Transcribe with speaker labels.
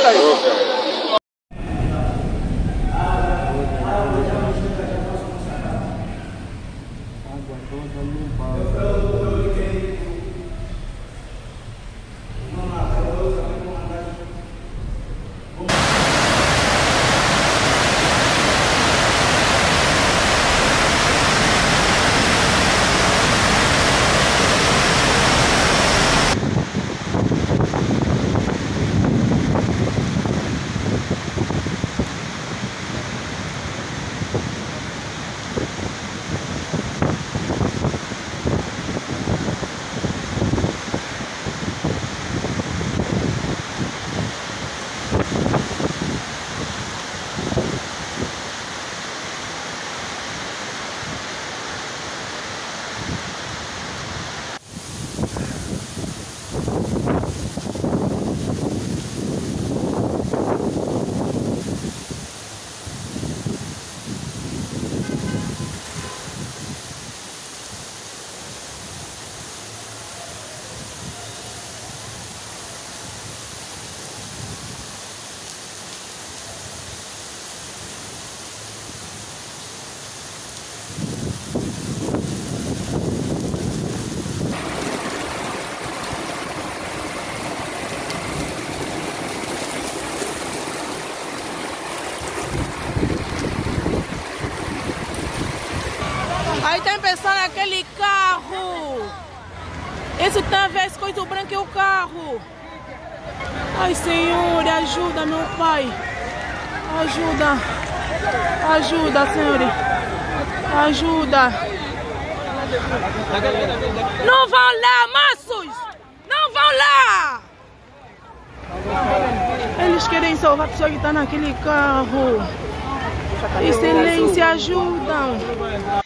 Speaker 1: Aí tá pensando naquele carro. Esse tá vendo esse coisa branco é o carro. Ai, Senhor, ajuda, meu Pai. Ajuda. Ajuda, Senhor. Ajuda. Não vão lá, maços! Não vão lá! Eles querem salvar a pessoa que tá naquele carro. Excelência, ajudam.